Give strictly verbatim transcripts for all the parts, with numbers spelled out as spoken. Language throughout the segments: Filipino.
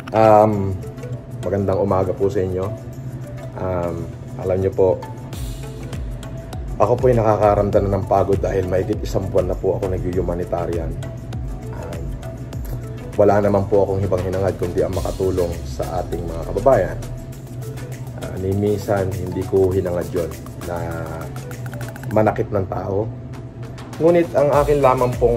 Um, magandang umaga po sa inyo. Um, alam niyo po, ako po ay nakakaramdam na ng pagod dahil mahigit isang buwan na po ako nag-humanitarian. Um, wala naman po akong ibang hinangad kundi ang makatulong sa ating mga kababayan. Uh, ni minsan, hindi ko hinangad yun na manakit ng tao. Ngunit ang akin lamang pong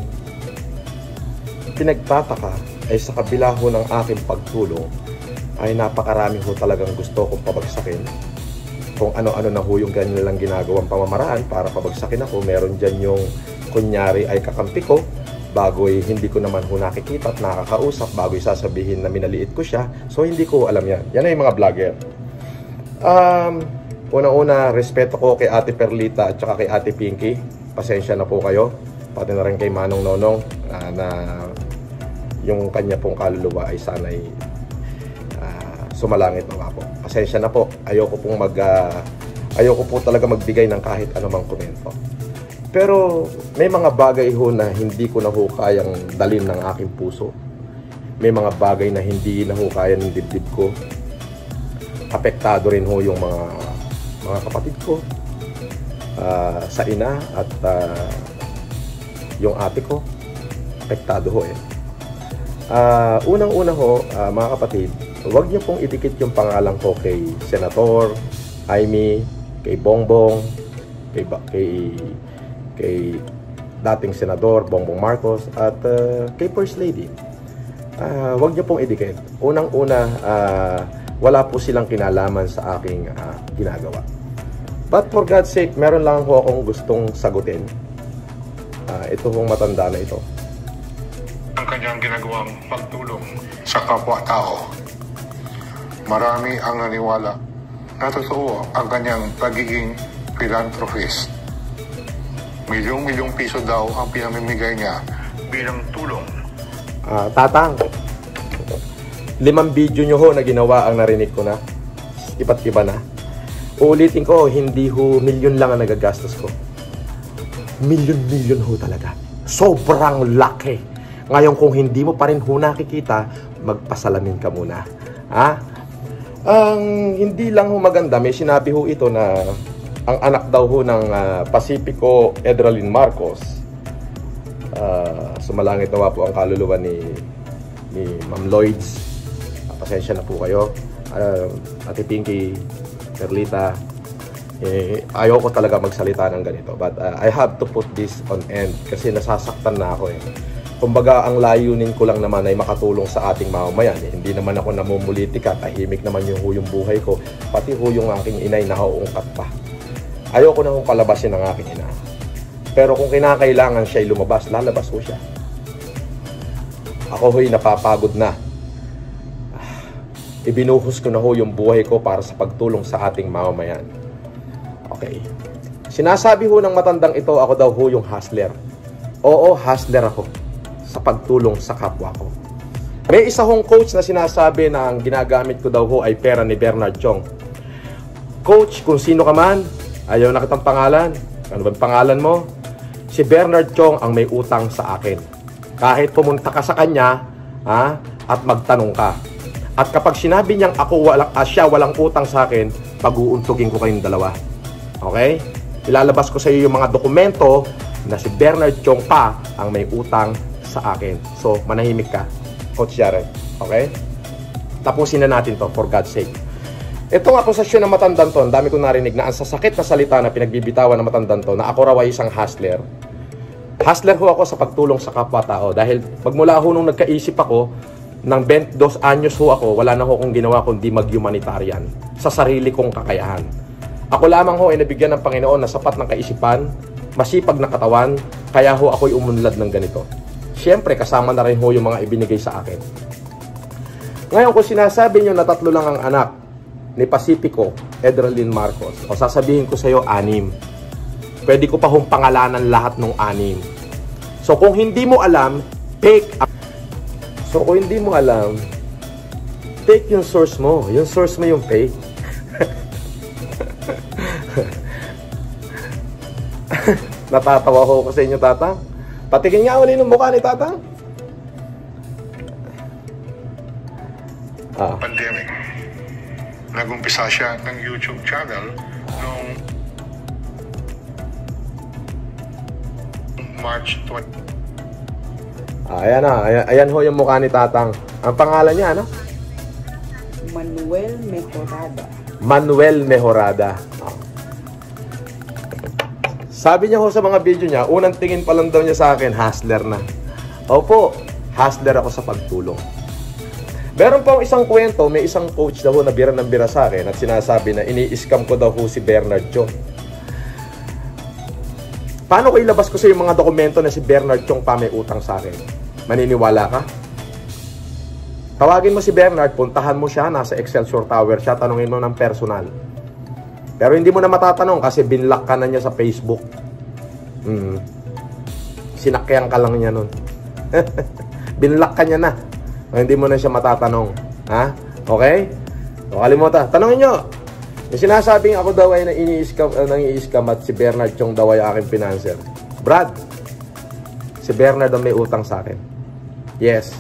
pinagtataka ay sa kabila ho ng aking pagtulong ay napakarami ho talagang gusto kong pabagsakin. Kung ano-ano na ho yung ganyan lang ginagawang pamamaraan para pabagsakin ako. Meron dyan yung kunyari ay kakampi ko bago'y hindi ko naman ho nakikita at nakakausap, bago'y sasabihin na minaliit ko siya. So hindi ko alam yan. Yan ay mga vlogger. Um, Una-una, respeto ko kay Ate Perlita at saka kay Ate Pinky. Pasensya na po kayo. Pati na rin kay Manong Nonong uh, na yung kanya pong kaluluwa ay sana'y uh, sumalangit na po. Pasensya na po. Ayoko pong mag uh, ayoko po talaga magbigay ng kahit anumang komento. Pero may mga bagay ho na hindi ko na ho kayang dalin ng aking puso. May mga bagay na hindi na ho kaya ng dibdib ko. Apektado rin ho yung mga mga kapatid ko, uh, sa ina at uh, yung ate ko. Apektado ho eh. Uh, Unang-una ho, uh, mga kapatid, huwag niyo pong idikit yung pangalan ko kay Senator Jaime, kay Bongbong, kay, kay, kay dating Senador Bongbong Marcos, at uh, kay First Lady. Uh, huwag niyo pong idikit. Unang-una, uh, wala po silang kinalaman sa aking uh, ginagawa. But for God's sake, meron lang ho akong gustong sagutin. Uh, ito hong matanda na ito. Ang kanyang ginagawang pagtulong sa kapwa-tao. Marami ang naniwala na totoo ang kanyang pagiging philanthropist. Milyong-milyong piso daw ang pinamimigay niya bilang tulong. Uh, tatang, limang video nyo ho na ginawa ang narinig ko na. Iba't iba na. Uulitin ko, hindi ho milyon lang ang nagagastos ko. Milyon-milyon ho talaga. Sobrang laki. Ngayon kung hindi mo pa rin ho nakikita, magpasalamin ka muna. Ha? Ang hindi lang ho maganda, may sinabi ho ito na ang anak daw ho ng uh, Pacifico Edralyn Marcos. Uh, sumalangit nawa po ang kaluluwa ni, ni Ma'am Lloyds. Uh, pasensya na po kayo. Uh, Ate Pinky, Perlita, eh, ayaw ko talaga magsalita ng ganito. But uh, I have to put this on end kasi nasasaktan na ako eh. Kumbaga, ang layunin ko lang naman ay makatulong sa ating mamamayan. Eh, hindi naman ako namumulitika, tahimik naman yung huyong buhay ko. Pati ho yung aking inay nakauungkat pa. Ayoko na kong palabasin ng aking ina. Pero kung kinakailangan siya'y lumabas, lalabas ko siya. Ako ho'y napapagod na. Ibinuhos ko na ho yung buhay ko para sa pagtulong sa ating mamamayan. Okay. Sinasabi ho ng matandang ito, ako daw ho yung hustler. Oo, hustler ako sa pagtulong sa kapwa ko. May isa hong coach na sinasabi na ang ginagamit ko daw ho ay pera ni Bernard Chong. Coach, kung sino ka man, ayaw na kitang pangalan. Ano bang pangalan mo? Si Bernard Chong ang may utang sa akin. Kahit pumunta ka sa kanya, ha, at magtanong ka. At kapag sinabi niyang ako walang, ah, siya walang utang sa akin, pag-uuntugin ko kayong dalawa. Okay? Ilalabas ko sa iyo yung mga dokumento na si Bernard Chong pa ang may utang sa akin. So, manahimik ka, Coach Jared. Okay? Tapusin na natin to, for God's sake. Itong akusasyon ng matandang to, ang dami kong narinig na ang sasakit na salita na pinagbibitawan ng matandang to, na ako raw ay isang hustler. Hustler ho ako sa pagtulong sa kapwa-tao. Dahil magmula ho nung nagkaisip ako, ng twenty-dos anyos ho ako, wala na ho kong ginawa kundi mag-humanitarian sa sarili kong kakayahan. Ako lamang ho ay nabigyan ng Panginoon na sapat ng kaisipan, masipag na katawan, kaya ho ako'y umunlad ng ganito. Siyempre, kasama na rin ho yung mga ibinigay sa akin. Ngayon, kung sinasabi nyo na tatlo lang ang anak ni Pacifico Edralyn Marcos, o sasabihin ko sa iyo, anim. Pwede ko pa hong pangalanan lahat ng anim. So, kung hindi mo alam, take up. So, kung hindi mo alam, take yung source mo. Yung source mo yung fake. Natatawa ko sa inyo, Tatang. Patikin nga uli ng mukha ni Tatang. Nagumpisa siya ng YouTube channel noong March twentieth. Ah, ayan na, ayan, ayan ho yung mukha ni Tatang. Ang pangalan niya, ano? Manuel Mejorada. Manuel Mejorada. Oh. Sabi niya ho sa mga video niya, unang tingin pa lang daw niya sa akin, hustler na. Opo, hustler ako sa pagtulong. Meron pa isang kwento, may isang coach daw ho na bira ng bira sa akin at sinasabi na ini-scam ko daw ho si Bernard Chong. Paano ko ilabas ko sa yung mga dokumento na si Bernard Chong pa may utang sa akin? Maniniwala ka? Tawagin mo si Bernard, puntahan mo siya, nasa Excelsior Tower siya, tanungin mo ng personal. Pero hindi mo na matatanong kasi binlock ka na niya sa Facebook. Hmm. Sinakyan ka lang niya nun. Binlock ka niya na. O, hindi mo na siya matatanong. Ha? Okay? O, kalimutan. Tanongin nyo. Yung sinasabing ako daw ay na ini-scam, uh, nang-i-scam at si Bernard Chong daw ay aking financer. Brad, si Bernard ang may utang sa akin. Yes.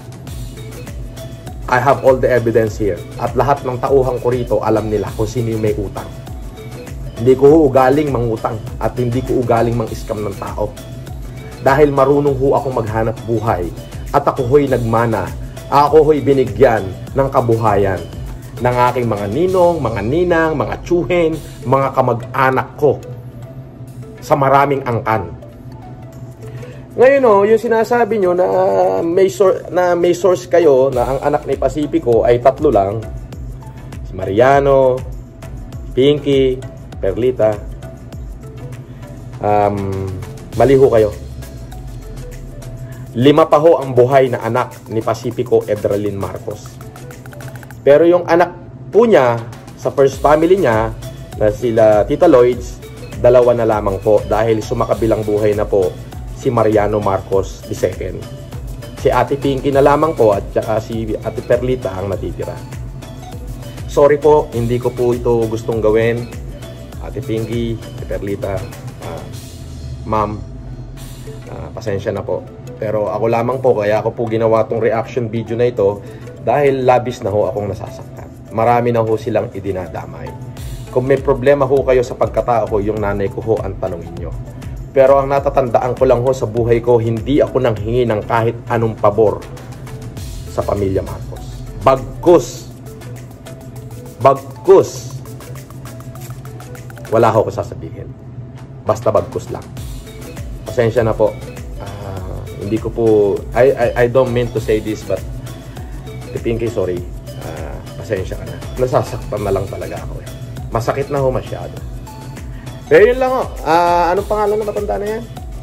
I have all the evidence here. At lahat ng tauhan ko rito, alam nila kung sino yung may utang. Hindi ko ugaling mangutang at hindi ko ugaling mang-scam ng tao. Dahil marunong ho akong maghanap buhay at ako ho'y nagmana, ako ho'y binigyan ng kabuhayan ng aking mga ninong, mga ninang, mga tsuhin, mga kamag-anak ko sa maraming angkan. Ngayon o, yung sinasabi nyo na may, source, na may source kayo na ang anak ni Pacifico ay tatlo lang, si Mariano, Pinky, Perlita, um, mali ho kayo. Lima pa ho ang buhay na anak ni Pacifico Edralyn Marcos. Pero yung anak po niya, sa first family niya, na sila Tita Lloyds, dalawa na lamang po dahil sumakabilang buhay na po si Mariano Marcos the second. Si Ate Pinky na lamang po at saka si Ate Perlita ang natitira. Sorry po, hindi ko po ito gustong gawin. Ate Pinky, Ate Perlita, uh, Ma'am, uh, pasensya na po. Pero ako lamang po, kaya ako po ginawa tong reaction video na ito dahil labis na ho akong nasasaktan. Marami na ho silang idinadamay. Kung may problema ho kayo sa pagkatao ko, yung nanay ko ho ang tanongin nyo. Pero ang natatandaan ko lang ho sa buhay ko, hindi ako nang hingi ng kahit anong pabor sa pamilya Marcos. Bagkus. Bagkus. Wala ho ko sasabihin. Basta bagkus lang. Pasensya na po. Uh, hindi ko po, I, I, I don't mean to say this, but Pinky, sorry. Uh, pasensya ka na. Nasasaktan na lang talaga ako eh. Masakit na ho masyado. Pero yun lang ho. Uh, anong pangalan na matanda na yan?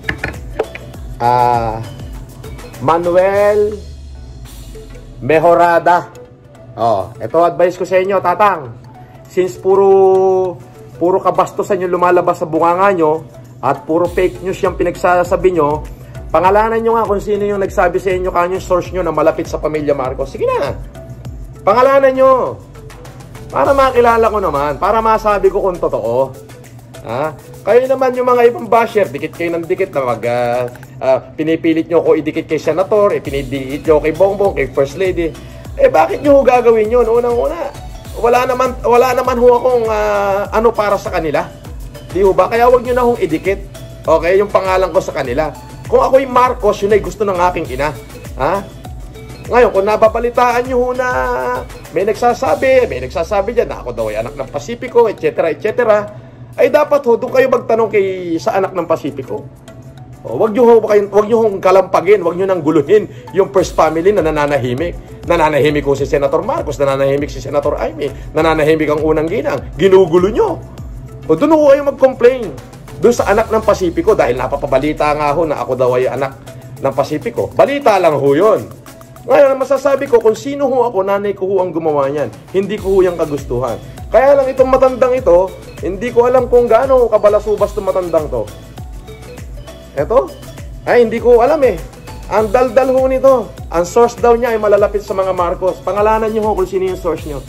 Uh, Manuel Mejorada. Oh, ito advice ko sa inyo, Tatang. Since puro puro kabastusan yung lumalabas sa bunganga nyo at puro fake news yung pinagsasabi nyo, pangalanan nyo nga kung sino yung nagsabi sa inyo kanyang source nyo na malapit sa pamilya Marcos. Sige na. Pangalanan nyo. Para makilala ko naman. Para masabi ko kung totoo. Ha? Kayo naman yung mga ibang basher, dikit kayo ng dikit na mag uh, uh, pinipilit nyo ko idikit kay senator, eh, pinidikit nyo kay Bongbong, kay First Lady. Eh bakit nyo gagawin yun? Unang-una, wala naman wala naman ho akong uh, ano para sa kanila. Di ho ba? Kaya wag nyo na hong idikit. Okay, yung pangalan ko sa kanila. Kung ako'y Marcos, yun ay gusto ng aking ina. Ha? Ngayon, kung nababalitaan nyo ho na may nagsasabi, may nagsasabi dyan na ako daw ay anak ng Pacifico, et cetera, et cetera, ay dapat ho, doon kayo magtanong kay, sa anak ng Pacifico. O, wag nyo ho, wag nyo hong kalampagin, wag nyo nang guluhin yung first family na nananahimik. Nananahimik ko si Senator Marcos, nananahimik si Senator Aimee, nananahimik ang unang ginang. Ginugulo nyo. O, doon ho kayo mag-complain. Doon sa anak ng Pacifico, dahil napapabalita nga ho na ako daw ay anak ng Pacifico. Balita lang ho yun. Ngayon, masasabi ko kung sino ho ako, nanay ko ho ang gumawa niyan. Hindi ko ho yung kagustuhan. Kaya lang itong matandang ito, hindi ko alam kung gaano kabalasubas itong matandang to. Eto? Ay, hindi ko alam eh. Ang daldal ho nito. Ang source daw niya ay malalapit sa mga Marcos. Pangalanan niyo ho kung sino yung source niyo.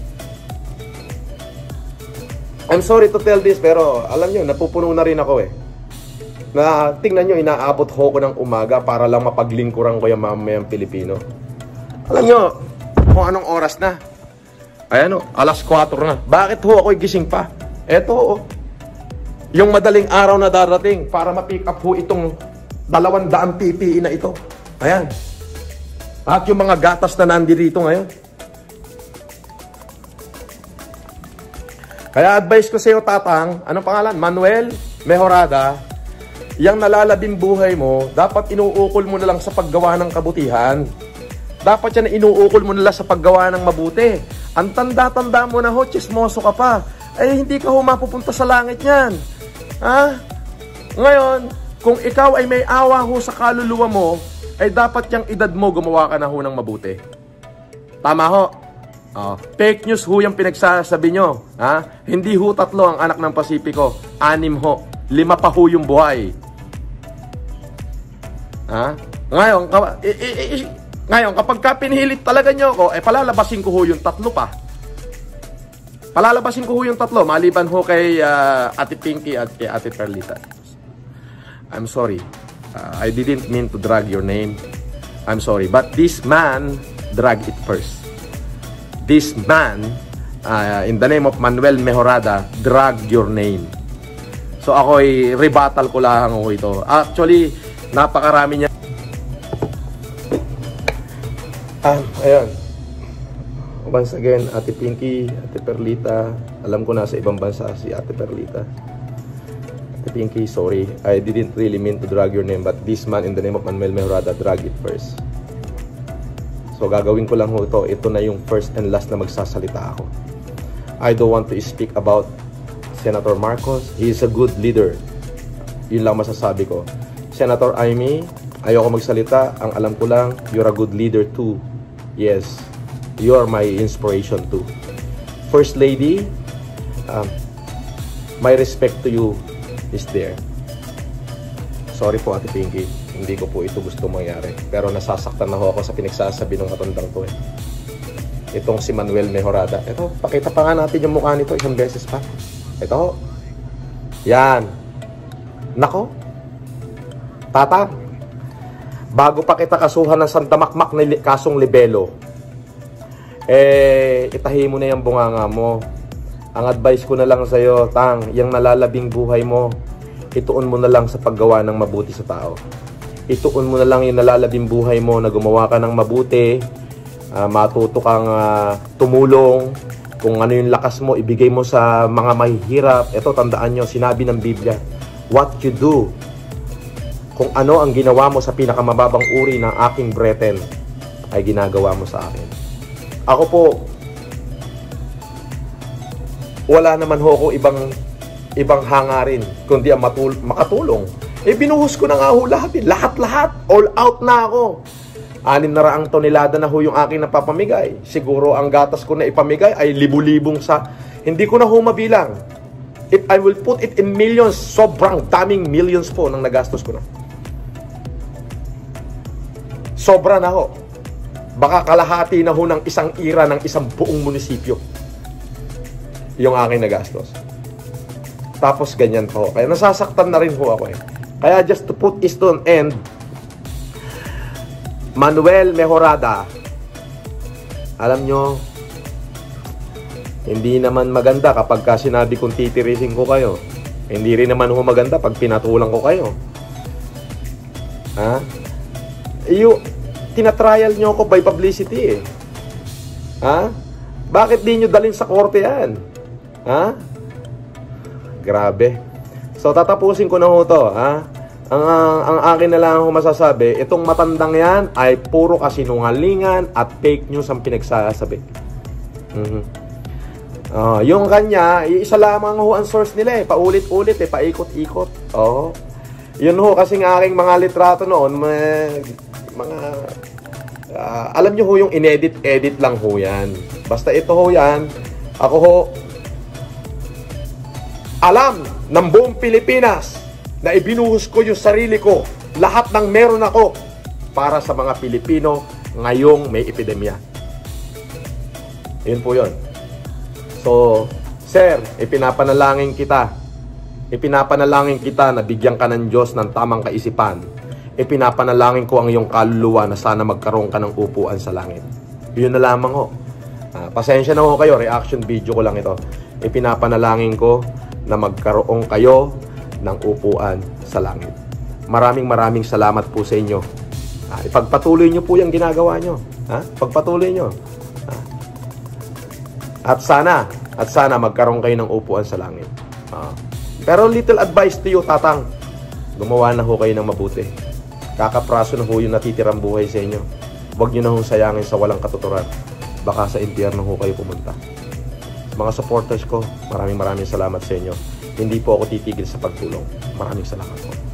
I'm sorry to tell this, pero alam niyo, napupuno na rin ako eh. Na tingnan niyo, inaabot ho ko ng umaga para lang mapaglingkuran ko yung mamayang Pilipino. Alam niyo, kung anong oras na. Ayan o, alas kwatro na. Bakit ho ako'y gising pa? Eto o. Yung madaling araw na darating para ma-pick up ho itong dalawang daang P P E na ito. Ayan. At yung mga gatas na nandito ngayon. Kaya advice ko sa iyo, Tatang, anong pangalan? Manuel Mejorada, yung nalalabing buhay mo, dapat inuukol mo na lang sa paggawa ng kabutihan. Dapat yan inuukol mo na lang sa paggawa ng mabuti. Ang tanda-tanda mo na ho, chismoso ka pa. Ay, hindi ka ho mapupunta sa langit yan. Ha? Ngayon, kung ikaw ay may awa ho sa kaluluwa mo, ay dapat yung edad mo gumawa ka na ho ng mabuti. Tama ho? Oh, fake news ho yung pinagsasabi nyo. Ha? Hindi ho tatlo ang anak ng Pasipiko. Anim ho. Lima pa ho yung buhay. Ha? Ngayon, i, i, i, ngayon kapag ka pinihilit talaga nyo ako, eh palalabasin ko ho yung tatlo pa. Palalabasin ko ho yung tatlo, maliban ho kay uh, Ate Pinky at kay Ate Perlita. I'm sorry. Uh, I didn't mean to drag your name. I'm sorry. But this man dragged it first. This man, uh, in the name of Manuel Mejorada, dragged your name. So ako'y rebuttal ko lang ho ito. Actually, napakarami niya. Ah, ayan. Once again, Ate Pinky, Ate Perlita. Alam ko nasa ibang bansa si Ate Perlita. Ate Pinky, sorry. I didn't really mean to drag your name, but this man in the name of Manuel Mejorada dragged it first. So gagawin ko lang ho ito. Ito na yung first and last na magsasalita ako. I don't want to speak about Senator Marcos. He is a good leader. Yun lang masasabi ko. Senator Amy, ayoko magsalita. Ang alam ko lang, you're a good leader too. Yes, you are my inspiration too. First Lady, um, my respect to you is there. Sorry po, Ate Pinky. Hindi ko po ito gusto mangyari. Pero nasasaktan na ho ako sa pinagsasabi ng matandang to eh. Itong si Manuel Mejorada. Ito, pakita pa nga natin yung mukha nito isang beses pa. Ito ho. Yan. Nako. Tatang. Bago pa kita kasuhan ng sandamakmak na li kasong libelo, eh, itahi mo na yung bunganga mo. Ang advice ko na lang sa'yo, Tang, yung nalalabing buhay mo, ituon mo na lang sa paggawa ng mabuti sa tao. Ituon mo na lang yung nalalabing buhay mo na gumawa ka ng mabuti, uh, matuto kang uh, tumulong, kung ano yung lakas mo, ibigay mo sa mga mahihirap. Ito, tandaan nyo, sinabi ng Biblia, what you do, kung ano ang ginawa mo sa pinakamababang uri ng aking brethren, ay ginagawa mo sa akin. Ako po, wala naman ho ako ibang, ibang hangarin, kundi ang matul makatulong. Eh, binuhos ko na nga ho lahat. Eh. Lahat-lahat. All out na ako. Anim na raang tonelada na ho yung aking napapamigay. Siguro ang gatas ko na ipamigay ay libu-libong sa... Hindi ko na ho mabilang. If I will put it in millions, sobrang daming millions po nang nagastos ko na. Sobra na ho. Baka kalahati na ho ng isang ira ng isang buong munisipyo yung aking nagastos. Tapos ganyan po. Kaya nasasaktan na rin ho ako eh. Kaya just to put it on end, Manuel Mejorada, alam nyo, hindi naman maganda kapag ka sinabi kong titirisin ko kayo. Hindi rin naman ho maganda pag pinatulang ko kayo. Ha? Iyo, tinatrial nyo ako by publicity eh. Ha? Bakit di nyo dalhin sa korte yan? Ha? Grabe. So, tatapusin ko na ho to, ha? Ang, ang, ang akin na lang ako masasabi, itong matandang yan ay puro kasinungalingan at fake news ang pinagsasabi. Mm-hmm. uh, yung kanya, isa lamang ho ang source nila eh. Paulit-ulit eh, paikot-ikot. Oh. Yun ho, kasing aking mga litrato noon, may, mga... Uh, alam nyo ho yung inedit-edit lang ho yan. Basta ito ho yan, ako ho, alam ng buong Pilipinas na ibinuhos ko yung sarili ko, lahat ng meron ako para sa mga Pilipino ngayong may epidemya. Yun po yun. So, sir, ipinapanalangin kita. Ipinapanalangin kita na bigyan ka ng Diyos ng tamang kaisipan. Ipinapanalangin ko ang iyong kaluluwa na sana magkaroon ka ng upuan sa langit. Yun na lamang ho. Ah, pasensya na ho kayo, reaction video ko lang ito. Ipinapanalangin ko na magkaroon kayo ng upuan sa langit. Maraming maraming salamat po sa inyo. Ah, ipagpatuloy nyo po yung ginagawa nyo. Ha? Pagpatuloy nyo. Ah. At sana, at sana magkaroon kayo ng upuan sa langit. Ah. Pero little advice to you, Tatang. Gumawa na ho kayo ng mabuti. Kakapraso na ho yung natitirang buhay sa inyo. Huwag nyo na hong sayangin sa walang katuturan. Baka sa impyerno ho kayo pumunta. Mga supporters ko, maraming maraming salamat sa inyo. Hindi po ako titigil sa pagtulong. Maraming salamat po.